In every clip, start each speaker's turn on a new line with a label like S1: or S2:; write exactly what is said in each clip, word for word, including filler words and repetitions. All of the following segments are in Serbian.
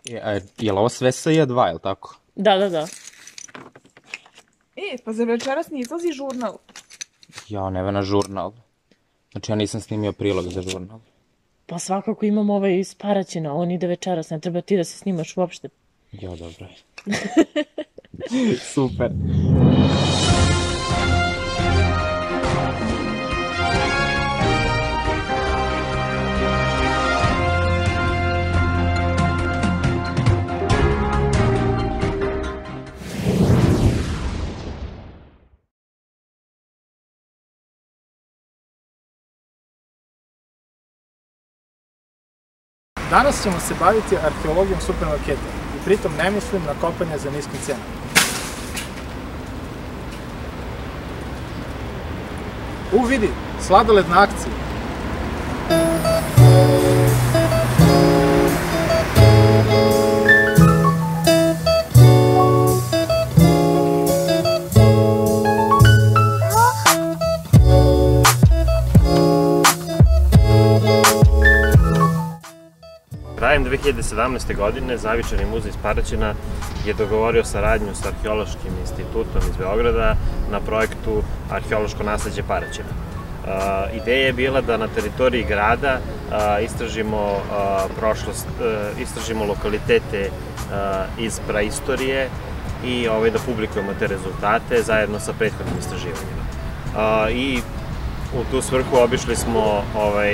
S1: Je li ovo sve S I dva, je li tako?
S2: Da, da, da.
S3: E, pa za večeras ne izlazi žurnal?
S1: Ja, Nevena, žurnal. Znači, ja nisam snimio prilog za žurnal.
S2: Pa svakako imam ovaj iz Paraćina, on ide večeras, ne treba ti da se snimaš uopšte.
S1: Ja, dobro je. Super.
S4: Danas ćemo se baviti arheologijom supermarketa i pritom ne mislim na kopanje za niskim cenama. U, vidi, sladoled na akciji.
S5: Krajem dve hiljade sedamnaeste. godine Zavičajni muzej iz Paraćina je dogovorio saradnju sa Arheološkim institutom iz Beograda na projektu Arheološko nasleđe Paraćina. Ideja je bila da na teritoriji grada istražimo prošlost, istražimo lokalitete iz praistorije i da publikujemo te rezultate zajedno sa prethodnim istraživanjima. I u tu svrhu obišli smo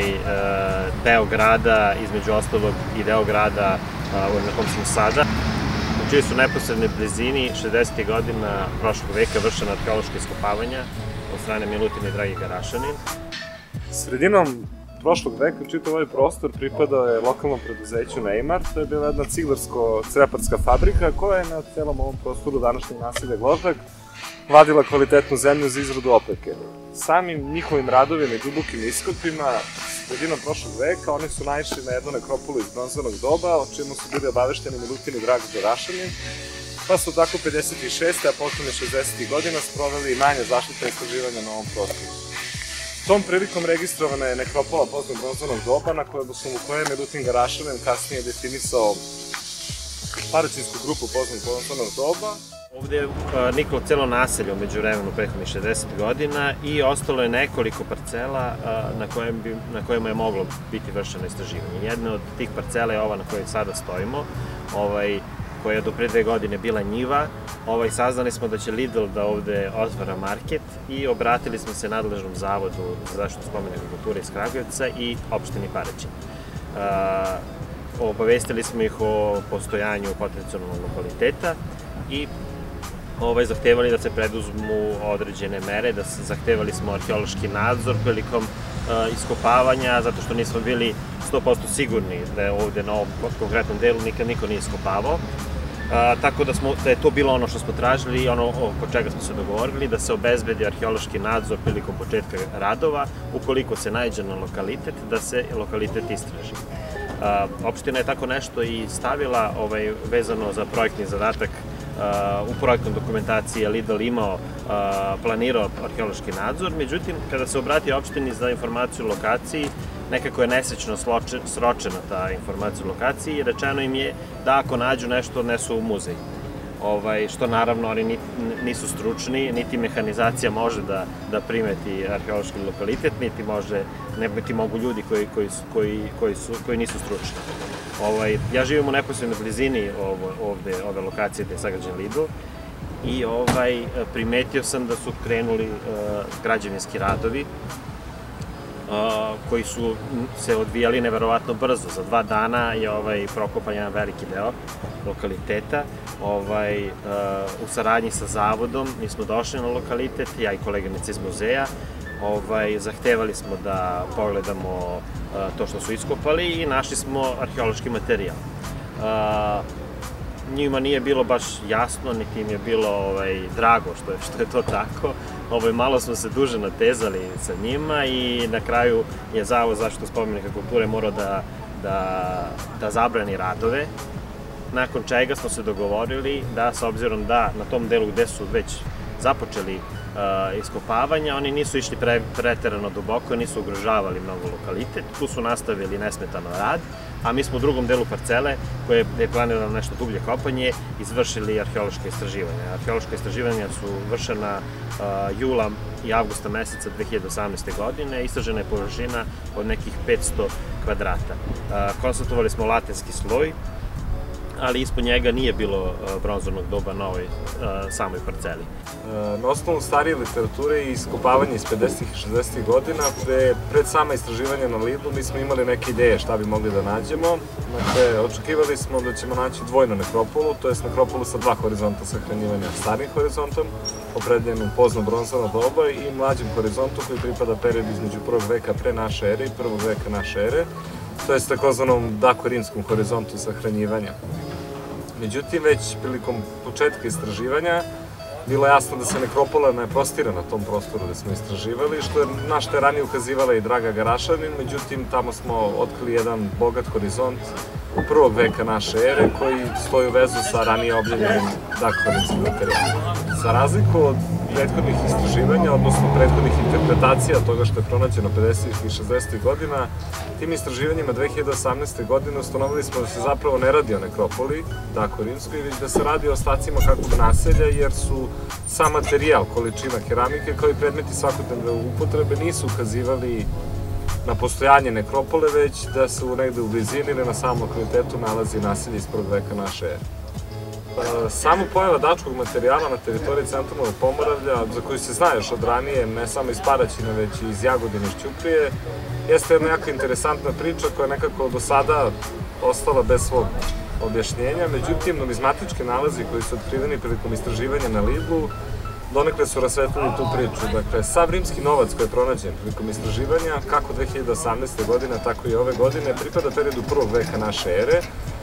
S5: deo grada, između ostalog i deo grada na kom smo sada, u čiji su neposrednoj blizini šezdesetih godina prošlog veka vršena arheološka iskopavanja od strane Milutina i Drage Garašanin.
S6: Sredinom prošlog veka čitav ovaj prostor pripadao je lokalnom preduzeću Neymar. To je bila jedna ciglarsko-creparska fabrika koja je na celom ovom prostoru današnjeg naselja Gložak vadila kvalitetnu zemlju za izradu opeke. Samim njihovim radovima i dubokim iskopima sredinom prošlog veka oni su naišli na jednu nekropolu iz bronzanog doba, o čemu su bili obavešteni Milutin i Drago Garašanin, pa su tako pedeset šeste. a potom i šezdesetih godina sproveli manje zaštitna istraživanja na ovom prostoru. Tom prilikom registrovana je nekropola poznog bronzanog doba na kojoj je Milutin Garašanin kasnije definisao Paraćinsku grupu poznog bronzanog doba.
S5: Ovde je niklo celo naselje umeđu vremenu prethodnih šezdeset godina i ostalo je nekoliko parcela na kojima je moglo biti vršeno istraživanje. Jedna od tih parcela je ova na kojoj sada stojimo, koja je do pre dve godine bila njiva. Saznali smo da će Lidl da ovde otvara market i obratili smo se nadležnom zavodu za zaštitu spomenika kulture iz Kragujevca i opštini Paraćin. Obavestili smo ih o postojanju potencijalnog lokaliteta i zahtevali da se preduzmu određene mere, da zahtevali smo arheološki nadzor prilikom iskopavanja, zato što nismo bili sto posto sigurni da je ovde na ovom konkretnom delu nikad niko nije iskopavao. Tako da je to bilo ono što smo tražili i ono oko čega smo se dogovorili, da se obezbedi arheološki nadzor prilikom početka radova, ukoliko se naiđe na lokalitet, da se lokalitet istraži. Opština je tako nešto i stavila vezano za projektni zadatak. U projektnoj dokumentaciji je Lidl imao, planirao arheološki nadzor, međutim, kada se obratio opštini za informaciju o lokaciji, nekako je nesrećno sročena ta informacija o lokaciji i rečeno im je da ako nađu nešto odnesu u muzej. Što naravno oni nisu stručni, niti mehanizacija može da primeti arheološki lokalitet, niti mogu ljudi koji nisu stručni. Ja živim u neposrednoj blizini ove lokacije gde je sagrađen Lidl i primetio sam da su krenuli građevinski radovi koji su se odvijali neverovatno brzo. Za dva dana je prokopan jedan veliki deo lokaliteta. U saradnji sa zavodom mi smo došli na lokalitet, ja i koleginice iz muzeja. Zahtevali smo da pogledamo to što su iskopali i našli smo arheološki materijal. Njima nije bilo baš jasno, niti im je bilo drago što je to tako. Malo smo se duže natezali sa njima i na kraju je Zavod za zaštitu spomenika kulture morao da zabrani radove, nakon čega smo se dogovorili da, s obzirom da na tom delu gde su već započeli iskopavanja. Oni nisu išli preterano duboko, nisu ugrožavali mnogo lokalitet. Tu su nastavili nesmetano rad, a mi smo u drugom delu parcele, koje je planirano nešto dublje kopanje, izvršili arheološke istraživanja. Arheološka istraživanja su vršena jula i avgusta meseca dve hiljade osamnaeste. godine. Istražena je površina od nekih petsto kvadrata. Konstatovali smo latenski sloj, ali ispod njega nije bilo bronzornog doba na ovoj samoj parceli.
S6: Na osnovu starije literature i iskopavanja iz pedesetih i šezdesetih godina, pred sama istraživanja na Lidlu, mi smo imali neke ideje šta bi mogli da nađemo. Dakle, očekivali smo da ćemo naći dvojnu nekropolu, to je nekropolu sa dva horizonta sahranjivanja, starim horizontom, opredeljen u pozno bronzorno doba, i mlađim horizontom koji pripada period između prvog veka pre naše ere i prvog veka naše ere, to je takozvanom dako-rimskom horizontu sahranjivanja. Međutim, već prilikom početka istraživanja bilo je jasno da se nekropola ne prostire na tom prostoru gde smo istraživali, što je na što je ranije ukazivala i Draga Garašanin. Međutim, tamo smo otkrili jedan bogat horizont prvog veka naše ere koji stoji u vezu sa ranije objavljenim dako-rimskim materijalima. Za razliku od prethodnih istraživanja, odnosno prethodnih interpretacija toga što je pronađeno pedesetih i šezdesetih godina, tim istraživanjima dve hiljade osamnaeste. godine ustanovili smo da se zapravo ne radi o nekropoli dako-rimskoj, već da se radi o ostacima kakvog naselja, jer su sam materijal, količina keramike, kao i predmeti svakodnevne upotrebe nisu ukazivali na postojanje nekropole, već da se negde u blizini ili na samom lokalitetu nalazi naselje iz prvog veka naše ere. Samo pojava dačkog materijala na teritoriji centralnog Pomoravlja, za koju se zna još od ranije, ne samo iz Paraćina, već i iz Jagodine i Šćuprije, jeste jedna jako interesantna priča koja je nekako do sada ostala bez svog objašnjenja. Međutim, numizmatički nalazi koji su otkriveni prilikom istraživanja na Lidlu donekle su rasvetlili tu priču. Dakle, sav rimski novac koji je pronađen prilikom istraživanja, kako dve hiljade osamnaeste. godine, tako i ove godine, pripada periodu prvog veka naše ere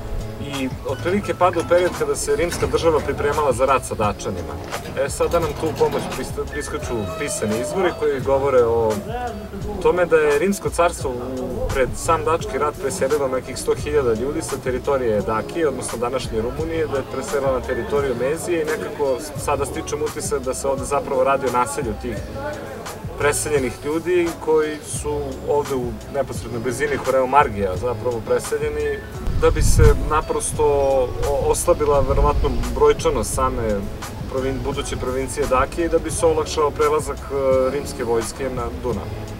S6: i otprilike pada u period kada se rimska država pripremala za rat sa Dačanima. E, sada nam tu u pomoć priskaču pisani izvori koji govore o tome da je rimsko carstvo pred sam Dački rat preselilo nekih sto hiljada ljudi sa teritorije Dakije, odnosno današnje Rumunije, da je preselila na teritoriju Mezije i nekako sada stičem utisak da se ovde zapravo radi o naselju tih preseljenih ljudi koji su ovde u neposrednoj blizini Horeomargija zapravo preseljeni, da bi se naprosto oslabila verovatno brojčanost same buduće provincije Dakije i da bi se olakšao prelazak rimske vojske na Dunav.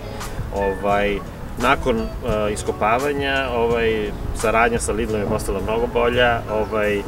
S5: Ovaj, nakon uh, iskopavanja, ovaj, saradnja sa Lidlom je postala mnogo bolja. Ovaj, uh,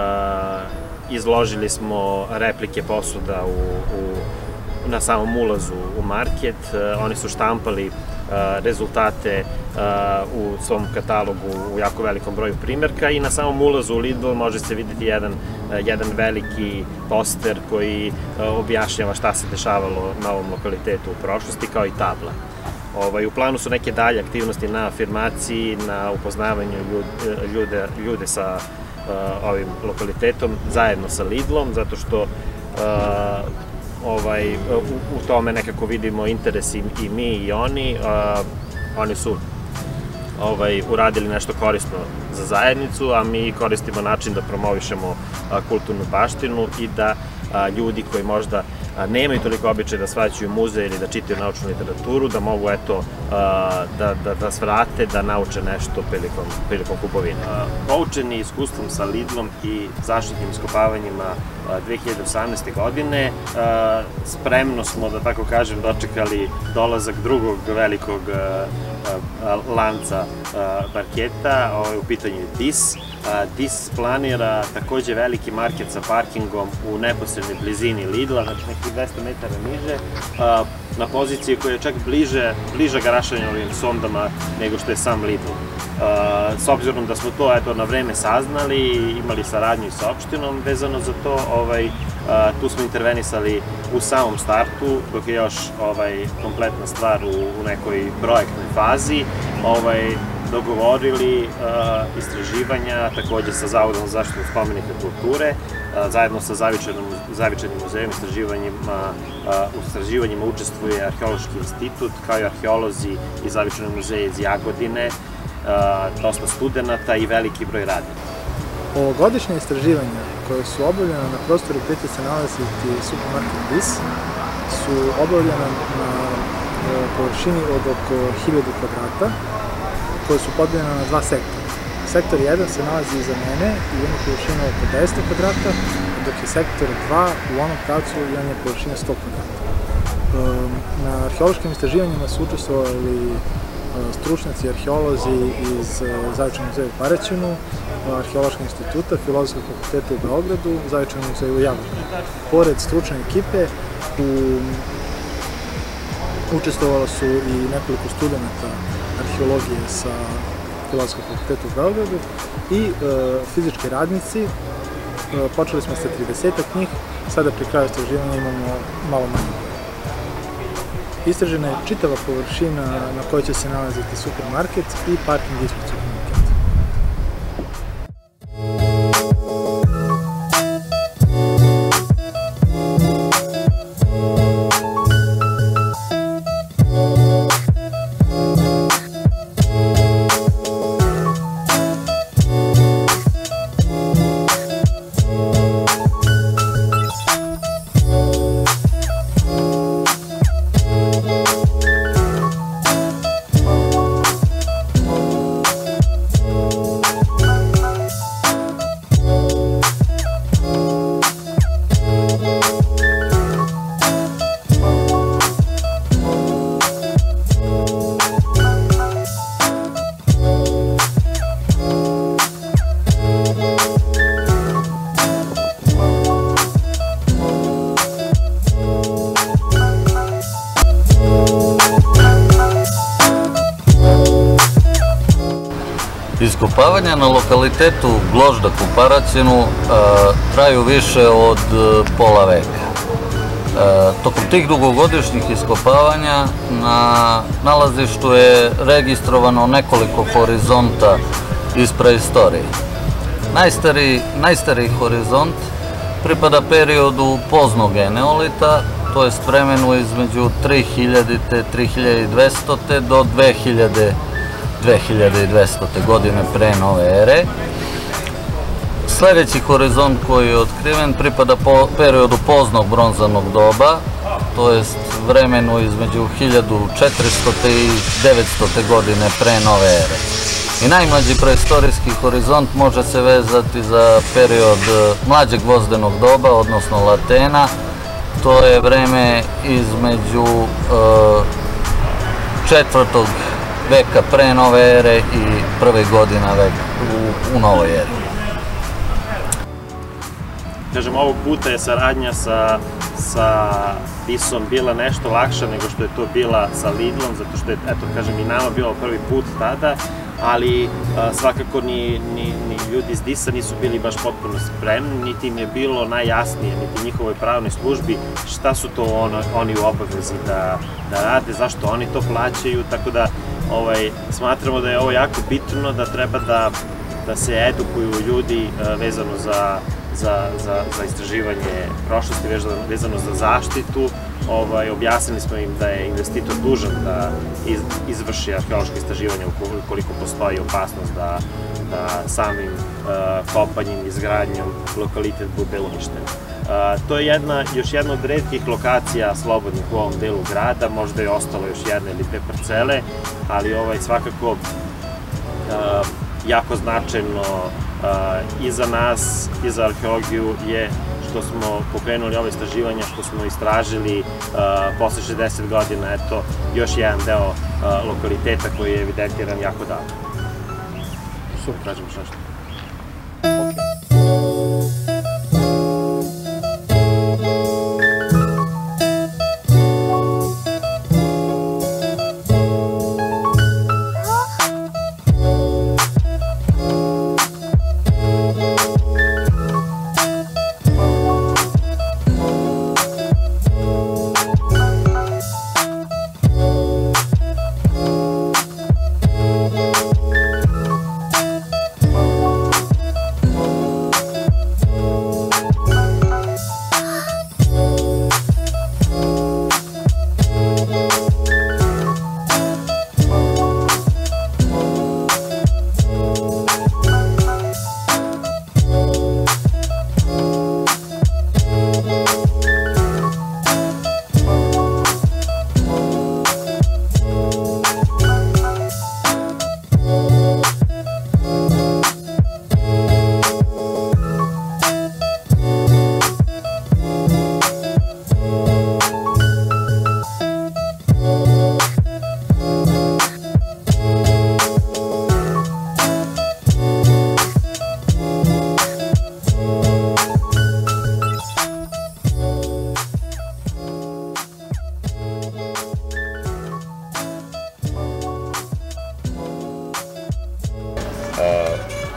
S5: izložili smo replike posuda u, u, na samom ulazu u market. Uh, oni su štampali uh, rezultate uh, u svom katalogu u jako velikom broju primjerka i na samom ulazu u Lidl može se vidjeti jedan, uh, jedan veliki poster koji uh, objašnjava šta se dešavalo na ovom lokalitetu u prošlosti, kao i tabla. Ovaj, u planu su neke dalje aktivnosti na afirmaciji, na upoznavanju ljude, ljude, ljude sa uh, ovim lokalitetom zajedno sa Lidlom, zato što uh, ovaj, u, u tome nekako vidimo interes i, i mi i oni. Uh, oni su ovaj, uradili nešto korisno za zajednicu, a mi koristimo način da promovišemo uh, kulturnu baštinu i da uh, ljudi koji možda nemaju toliko običaj da shvaćaju muzej ili da čitaju naučnu literaturu, da mogu eto da, da, da svrate, da nauče nešto prilikom, prilikom kupovine. Poučeni iskustvom sa Lidlom i zaštitnim iskopavanjima dve hiljade osamnaeste. godine, spremno smo, da tako kažem, dočekali dolazak drugog velikog lanca marketa, ovo je u pitanju Dis. Dis planira takođe veliki market sa parkingom u neposrednoj blizini Lidla, znači nekih dvesta metara niže, na poziciji koja je čak bliže, bliža Garašanjovim sondama nego što je sam Lidl. S obzirom da smo to eto, na vreme saznali i imali saradnju i sa opštinom vezano za to, ovaj, tu smo intervenisali u samom startu, dok je još ovaj, kompletna stvar u, u nekoj projektnoj fazi, ovaj, dogovorili uh, istraživanja, takođe sa Zavodom za zaštitu spomenika kulture, uh, zajedno sa Zavičajnim muzejom istraživanjima, uh, u istraživanjima učestvuje Arheološki institut, kao i arheolozi iz Zavičajnog muzeja iz Jagodine, uh, dosta studenta i veliki broj radnika.
S4: Ovogodišnje istraživanja koje su obavljene na prostoru gde će se nalaziti supermarket Dis su obavljena na površini od oko hiljadu kvadrata, koje su podeljene na dva sektora. Sektor jedan se nalazi iza mene i ima površinu oko deset kvadrata, dok je sektor dva u onom pravcu i on je površina sto kvadrata. Na arheološkim istraživanjima su učestvovali stručnjaci, arheolozi iz Zavičajnog muzeja u Paraćinu, Arheološkog instituta, Filozofskog fakulteta u Beogradu, Zavičajnog muzeja u Jagodini. Pored stručne ekipe, učestvovalo su i nekoliko studenta arheologije sa Filozofskog fakulteta u Beogradu i fizički radnici. Počeli smo sa tridesetak njih, sada pri kraju istraživanja imamo malo manje. Istražena je čitava površina na kojoj će se nalaziti supermarket i parking ispred supermarketa.
S7: Iskopavanja na lokalitetu Gloždak u Paraćinu traju više od pola veka. Tokom tih dugogodišnjih iskopavanja na nalazištu je registrovano nekoliko horizonta iz preistorije. Najstariji horizont pripada periodu poznog eneolita, to jest vremenu između tri hiljade do tri hiljade dvesta do dve hiljade dvesta godine pre nove ere. Sljedeći horizont koji je otkriven pripada periodu poznog bronzanog doba, to jest vremenu između hiljadu četiristo i devetsto godine pre nove ere. I najmlađi preistorijski horizont može se vezati za period mlađeg gvozdenog doba, odnosno latena. To je vreme između četvrtog veka pre nove ere i prve godina veka u novoj eri.
S5: Kažem, ovog puta je saradnja sa Visom bila nešto lakša nego što je to bila sa Lidlom, zato što je, eto, kažem, i nama bilo prvi put tada, ali svakako ni ljudi iz Disa nisu bili baš potpuno spremni, niti im je bilo najjasnije, niti njihovoj pravnoj službi šta su to oni u obavezi da rade, zašto oni to plaćaju, tako da smatramo da je ovo jako bitno, da treba da se edukuju ljudi vezano za istraživanje prošlosti, vezano za zaštitu. Objasnili smo im da je investitor dužan da izvrši arheološko istraživanje ukoliko postoji opasnost da samim kopanjem, izgradnjom lokalitet bude uništen. To je još jedna od retkih lokacija slobodnih u ovom delu grada, možda je ostalo još jedna ili dve parcele, ali svakako jako značajno i za nas i za arheologiju je što smo pokrenuli ove istraživanja, što smo istražili posle šezdeset godina, eto, još jedan deo lokaliteta koji je evidentiran jako davno. Super, kažemo što nešto.
S8: Oh,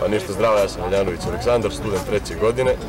S8: Pa ništa, zdravo, ja sam Miljanović Aleksandar, student treće godine. E,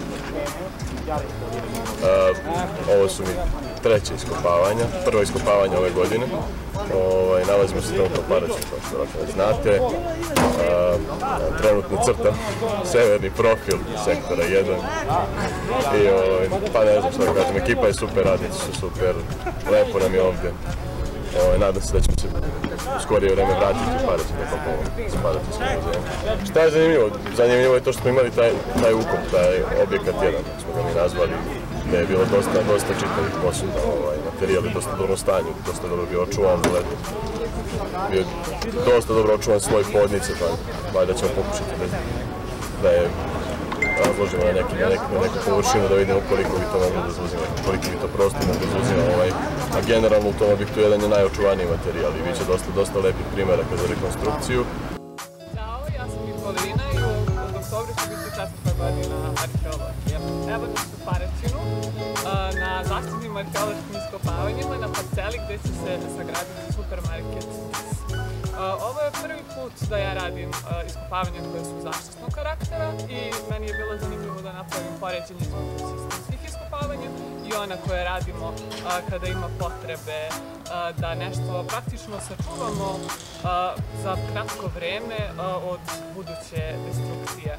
S8: ovo su mi treće iskopavanja, prvo iskopavanje ove godine. Ovaj, nalazimo se tamo u Paraćinu, kao što već znate. E, trenutno crtam severni profil sektora jedan. I, ovaj, pa ne znam što da kažem, ekipa je super, radnici su super, lepo nam je ovdje. Ovaj, nadam se da ćemo se u skorije vreme vratiti u Paraćin da kopamo sa Paraćinskim muzejom. Šta je zanimljivo? Zanimljivo je to što smo imali taj, taj ukop, taj objekat jedan, smo ga mi nazvali, gde je bilo dosta, dosta čitavih posuda, ovaj, materijal je dosta dobro stanju, dosta dobro bio očuvan, bio je dosta dobro očuvan sloj podnice, pa valjda ćemo pokušati da, da je razložimo na, neki, na, neku, na neku površinu da vidimo koliko bi to moglo da zauzima, koliko bi to prostor moglo da zauzima. Ovaj, a generalno u tom objektu jedan je najočuvaniji materijal i bit će dosta, dosta lepih primjeraka za rekonstrukciju.
S9: Ćao, ja sam Nikolina i od oktobra ću biti četvrta godina arheologije. Evo nas u Paraćinu na zaštitnim arheološkim iskopavanjima na parceli gde će se sagraditi supermarket. Ovo je prvi put da ja radim iskopavanja koje su zaštitnog karaktera i meni je bilo zanimljivo da napravim poređenje između sistemskih iskopavanja i ona koje radimo kada ima potrebe da nešto praktično sačuvamo za kratko vreme od buduće destrukcije.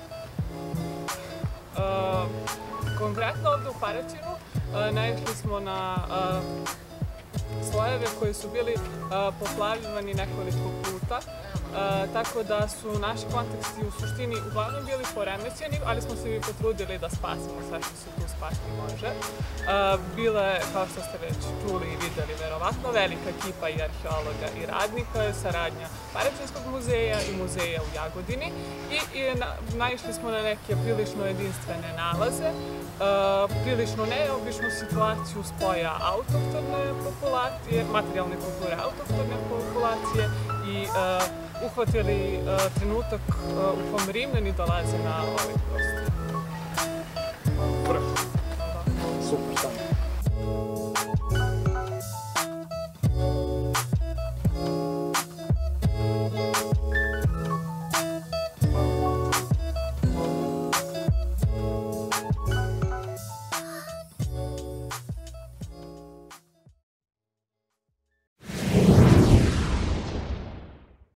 S9: Konkretno ovde u Paraćinu naišli smo na slojeve koji su bili poplavljivani nekoliko puta, tako da su naši konteksti u suštini uglavnom bili poremećeni, ali smo se i potrudili da spasimo sve što se tu spasti može. Bila je, kao što ste već čuli i videli, verovatno velika ekipa i arheologa i radnika, saradnja Paraćinskog muzeja i muzeja u Jagodini i, i na, naišli smo na neke prilično jedinstvene nalaze, prilično neobičnu situaciju spoja autohtone populacije, materijalne kulture autohtone populacije i uhvatili trenutak u kom Rimljani dolaze na ovaj prostor.